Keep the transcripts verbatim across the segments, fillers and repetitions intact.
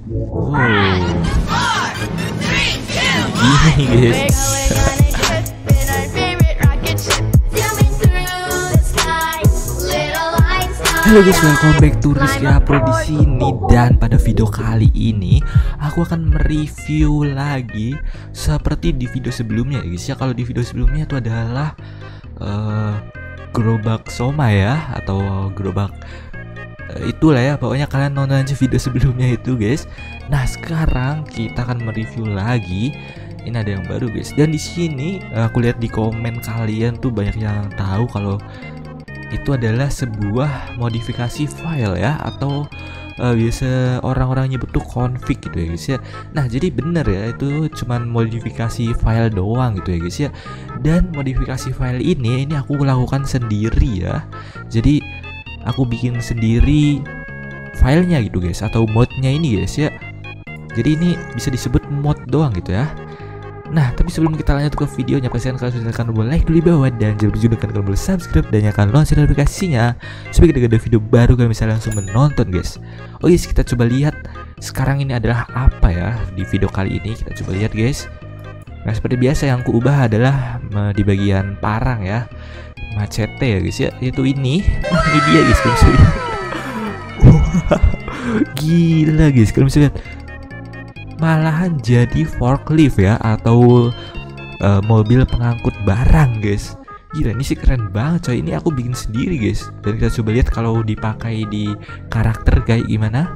Wow, gini guys. Halo guys, welcome back to Rizky Pro di sini, dan pada video kali ini aku akan mereview lagi seperti di video sebelumnya guys ya. Kalau di video sebelumnya itu adalah uh, gerobak soma ya, atau gerobak uh, itulah ya, pokoknya kalian nonton aja video sebelumnya itu guys. Nah, sekarang kita akan mereview lagi. Ini ada yang baru guys, dan di sini aku lihat di komen kalian tuh banyak yang tahu kalau itu adalah sebuah modifikasi file ya, atau uh, biasa orang-orang nyebut tuh config gitu ya guys ya. Nah, jadi bener ya, itu cuman modifikasi file doang gitu ya guys ya. Dan modifikasi file ini ini aku lakukan sendiri ya. Jadi aku bikin sendiri filenya gitu guys, atau modnya ini guys ya. Jadi ini bisa disebut mod doang gitu ya. Nah, tapi sebelum kita lanjut ke videonya, pastikan kalian sudah tekan tombol like dulu di bawah, dan jangan lupa juga tekan tombol subscribe dan nyalakan lonceng notifikasinya supaya ketika ada video baru kalian bisa langsung menonton guys. Oh yes, kita coba lihat sekarang ini adalah apa ya di video kali ini. Kita coba lihat guys. Nah, seperti biasa yang aku ubah adalah di bagian parang ya, macete ya guys ya. Itu ini, nah, ini dia guys, kalian bisa lihat. Gila guys, kalian bisa lihat. Malahan jadi forklift ya, atau uh, mobil pengangkut barang guys. Gila, ini sih keren banget coy. Ini aku bikin sendiri guys, dan kita coba lihat kalau dipakai di karakter kayak gimana.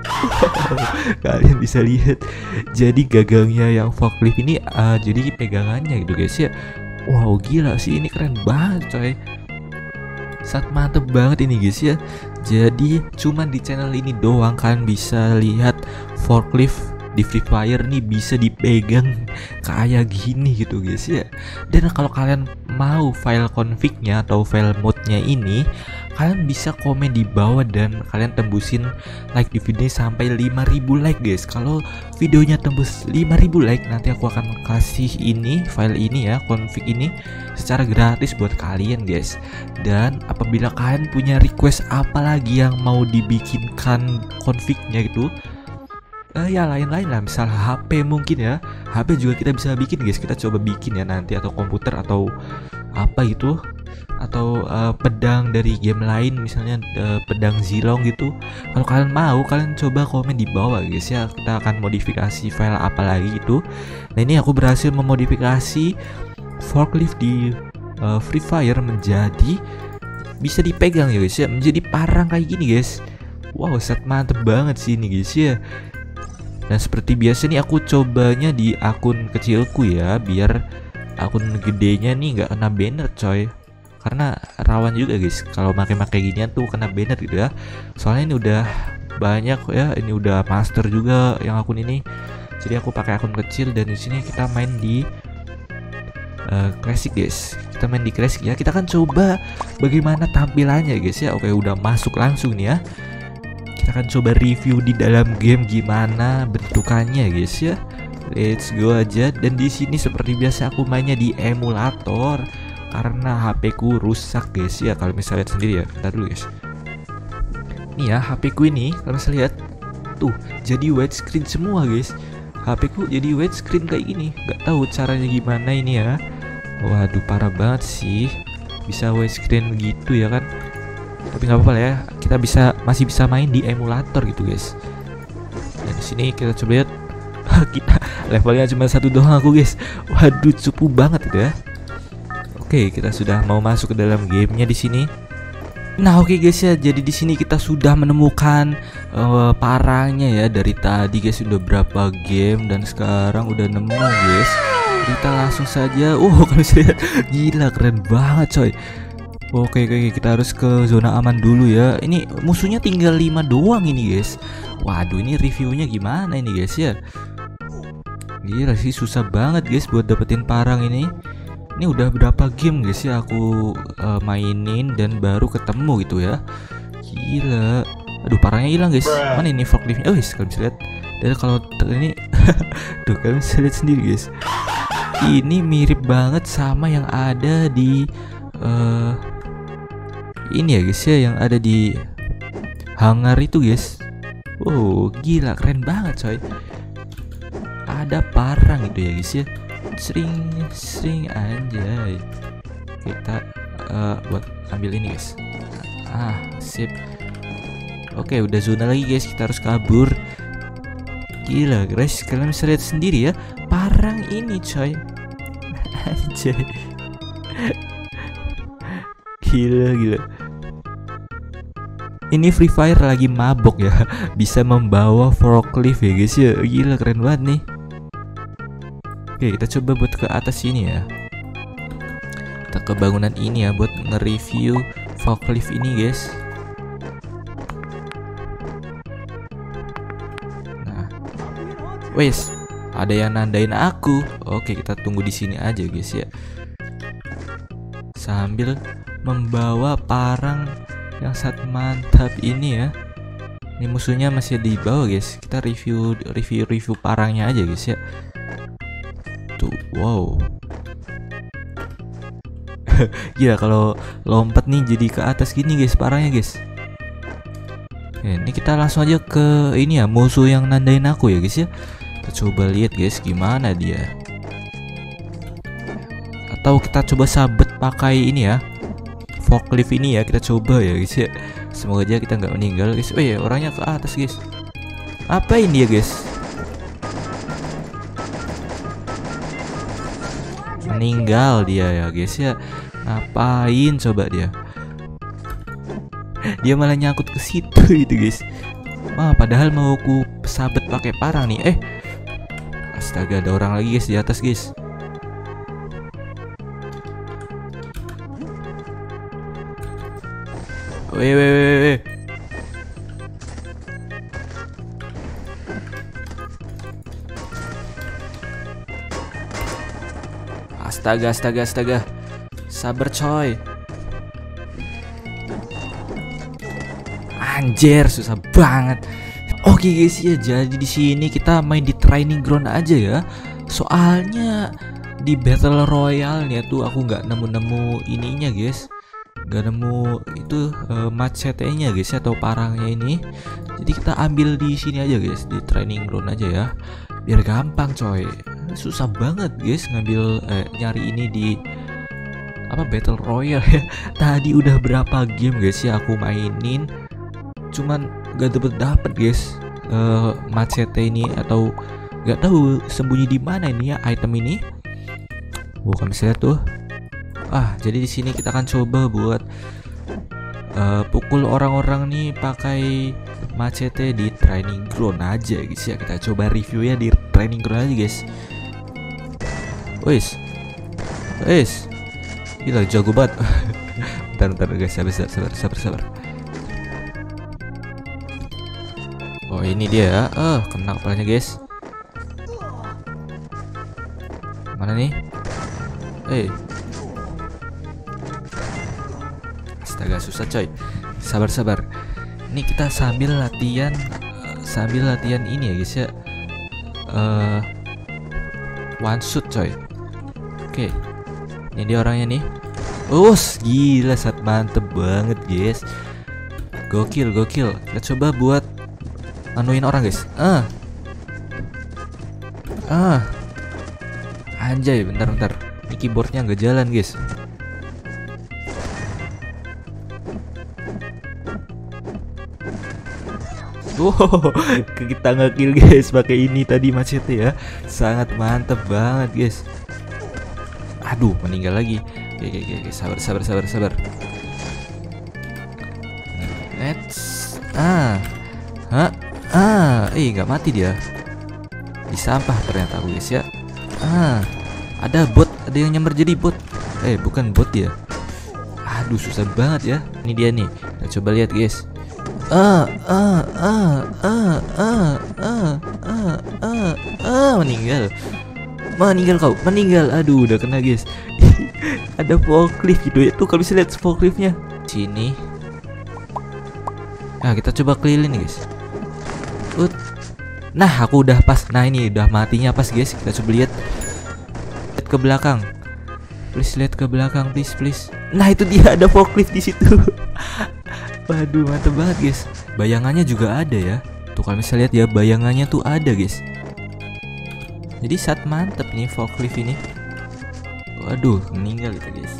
Kalian bisa lihat, jadi gagangnya yang forklift ini uh, jadi pegangannya gitu guys ya. Wow, gila sih, ini keren banget coy. Sangat mantep banget ini guys ya. Jadi cuman di channel ini doang kalian bisa lihat forklift di Free Fire nih bisa dipegang kayak gini gitu guys ya. Dan kalau kalian mau file config-nya atau file mode-nya ini, kalian bisa komen di bawah dan kalian tembusin like di video sampai lima ribu like guys. Kalau videonya tembus lima ribu like, nanti aku akan kasih ini file ini ya, config ini secara gratis buat kalian guys. Dan apabila kalian punya request apa lagi yang mau dibikinkan config-nya gitu, Uh, ya lain-lain lah, misal H P mungkin ya, H P juga kita bisa bikin guys. Kita coba bikin ya nanti, atau komputer atau apa gitu, atau uh, pedang dari game lain misalnya uh, pedang Zilong gitu. Kalau kalian mau, kalian coba komen di bawah guys ya, kita akan modifikasi file apa lagi gitu. Nah, ini aku berhasil memodifikasi forklift di uh, Free Fire menjadi bisa dipegang ya guys ya, menjadi parang kayak gini guys. Wow, sangat mantep banget sih ini guys ya. Dan seperti biasa nih aku cobanya di akun kecilku ya, biar akun gedenya nih nggak kena banner coy. Karena rawan juga guys kalau pakai-pakai ginian tuh kena banner gitu ya. Soalnya ini udah banyak ya, ini udah master juga yang akun ini. Jadi aku pakai akun kecil, dan di sini kita main di uh, classic guys. Kita main di classic ya. Kita akan coba bagaimana tampilannya guys ya. Oke, udah masuk langsung nih ya. Kita akan coba review di dalam game gimana bentukannya guys ya. Let's go aja. Dan di sini seperti biasa aku mainnya di emulator karena H P ku rusak guys ya. Kalau misalnya lihat sendiri ya, bentar dulu guys. Nih ya, H P ku ini kalau bisa lihat tuh jadi widescreen semua guys. H P ku jadi widescreen kayak gini. Gak tahu caranya gimana ini ya. Waduh, parah banget sih bisa widescreen gitu ya kan. Tapi nggak apa-apa ya, kita bisa masih bisa main di emulator gitu guys. Dan di sini kita coba lihat, kita levelnya cuma satu doang aku guys. Waduh, cupu banget itu ya. Oke, kita sudah mau masuk ke dalam gamenya di sini. Nah, oke guys ya, jadi di sini kita sudah menemukan uh, parangnya ya. Dari tadi guys udah berapa game, dan sekarang udah nemu guys. Kita langsung saja. Oh, kalau bisa lihat, gila keren banget coy. Oke, oke, kita harus ke zona aman dulu ya. Ini musuhnya tinggal lima doang ini guys. Waduh, ini reviewnya gimana ini guys ya. Gila sih, susah banget guys buat dapetin parang ini. Ini udah berapa game guys ya aku uh, mainin dan baru ketemu gitu ya. Gila. Aduh, parangnya hilang guys. Mana ini forkliftnya? Oh guys, kalian bisa lihat. Dan kalau ini tuh kalian bisa lihat sendiri guys. Ini mirip banget sama yang ada di uh, ini ya guys ya, yang ada di hangar itu guys. Wow, gila keren banget coy. Ada parang itu ya guys ya. Sering sering anjay. Kita uh, buat ambil ini guys. Ah, sip. Oke, udah zona lagi guys. Kita harus kabur. Gila guys, kalian bisa lihat sendiri ya. Parang ini coy. Anjay. Gila gila. Ini Free Fire lagi mabok ya. Bisa membawa forklift ya guys ya. Gila keren banget nih. Oke, kita coba buat ke atas sini ya. Kita ke bangunan ini ya buat nge-review forklift ini guys. Nah, wes, ada yang nandain aku. Oke, kita tunggu di sini aja guys ya. Sambil membawa parang yang sangat mantap ini ya. Ini musuhnya masih di bawah guys. Kita review review review parangnya aja guys ya. Tuh, wow. Gila kalau lompat nih jadi ke atas gini guys parangnya guys. Oke, ini kita langsung aja ke ini ya, musuh yang nandain aku ya guys ya. Kita coba lihat guys gimana dia. Atau kita coba sabet pakai ini ya, forklift ini ya, kita coba ya guys ya. Semoga aja kita nggak meninggal guys. Oh ya, orangnya ke atas guys. Apa ini ya guys? Meninggal dia ya guys ya. Ngapain coba dia? Dia malah nyangkut ke situ itu guys. Wah, padahal mau ku sabet pakai parang nih. Eh, astaga, ada orang lagi guys di atas guys. Weh weh weh weh. Astaga astaga astaga. Sabar coy. Anjir, susah banget. Oke guys ya, jadi di sini kita main di training ground aja ya. Soalnya di battle royale-nya tuh aku nggak nemu-nemu ininya guys. Gak nemu itu uh, machete-nya guys atau parangnya ini. Jadi kita ambil di sini aja guys, di training ground aja ya. Biar gampang coy. Susah banget guys ngambil eh, nyari ini di apa battle royale ya. Tadi udah berapa game guys ya aku mainin, cuman gak dapet dapet guys uh, machete ini, atau gak tahu sembunyi di mana ini ya item ini. Bukan bisa lihat tuh. Ah, jadi di sini kita akan coba buat uh, pukul orang-orang nih pakai machete di training ground aja guys ya. Kita coba review ya di training ground aja guys. Wes, wes, gila jago banget. Bentar, bentar guys, sabar, sabar, sabar, sabar. Oh ini dia ya. Oh, kena kepalanya guys. Mana nih? Eh. Astaga susah coy. Sabar sabar. Ini kita sambil latihan sambil latihan ini ya guys ya. Uh, one shot coy. Oke. Ini dia orangnya nih. Us, gila sangat mantep banget guys. Gokil gokil. Kita coba buat anuin orang guys. Ah. Ah. Anjay, bentar bentar. Ini keyboardnya nggak jalan guys. Wow, kita nge-kill guys pakai ini tadi machete ya. Sangat mantep banget guys. Aduh, meninggal lagi. Oke, oke, oke, sabar, sabar, sabar, sabar. Let's ah, hah, ah, eh nggak mati dia. Di sampah ternyata aku guys ya. Ah, ada bot, ada yang nyamber jadi bot. Eh, bukan bot ya. Aduh, susah banget ya. Ini dia nih. Kita coba lihat guys. Ah, ah, ah, ah, ah, ah, ah, ah, ah, meninggal, meninggal kau, meninggal. Aduh, udah kena guys. Ada forklift gitu ya. Tuh kalau bisa lihat forkliftnya. Sini. Nah, kita coba keliling guys. Ut. Nah, aku udah pas. Nah, ini udah matinya pas guys. Kita coba lihat. Lihat ke belakang. Please lihat ke belakang, please, please. Nah, itu dia ada forklift di situ. Waduh, mantep banget guys. Bayangannya juga ada ya. tuh kalau misalnya lihat ya bayangannya tuh ada guys. Jadi saat mantep nih forklift ini. Waduh, meninggal gitu guys.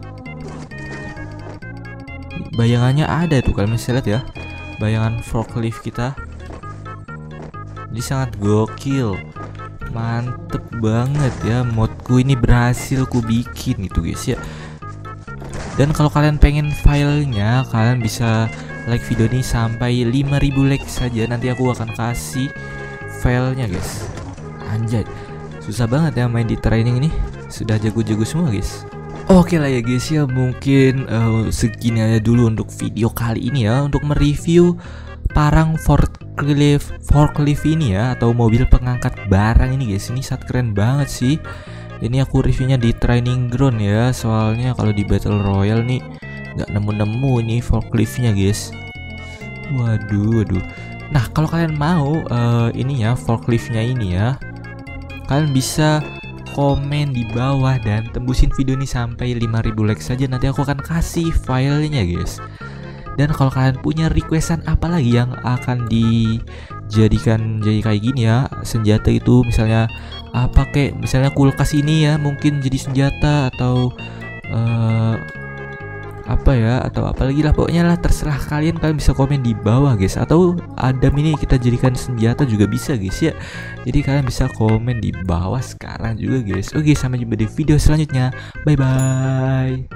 Bayangannya ada tuh kalau misalnya lihat ya, bayangan forklift kita. Jadi sangat gokil, mantep banget ya, modku ini berhasil ku bikin gitu guys ya. Dan kalau kalian pengen filenya, kalian bisa like video ini sampai lima ribu like saja, nanti aku akan kasih filenya guys. Anjay, susah banget ya main di training ini, sudah jago-jago semua guys. Oke lah ya guys ya, mungkin uh, segini aja dulu untuk video kali ini ya, untuk mereview parang forklift forklift ini ya, atau mobil pengangkat barang ini guys. Ini sangat keren banget sih. Ini aku reviewnya di training ground ya, soalnya kalau di battle royale nih nggak nemu-nemu nih forkliftnya guys. Waduh, waduh. Nah kalau kalian mau uh, ini ya forkliftnya ini ya, kalian bisa komen di bawah dan tembusin video ini sampai lima ribu like saja, nanti aku akan kasih filenya guys. Dan kalau kalian punya requestan apa lagi yang akan dijadikan jadi kayak gini ya, senjata itu misalnya apa kayak misalnya kulkas ini ya, mungkin jadi senjata atau uh, apa ya, atau apalagi lah, pokoknya lah terserah kalian. Kalian bisa komen di bawah guys, atau Adam ini kita jadikan senjata juga bisa guys ya. Jadi kalian bisa komen di bawah sekarang juga guys. Oke, sampai jumpa di video selanjutnya, bye bye.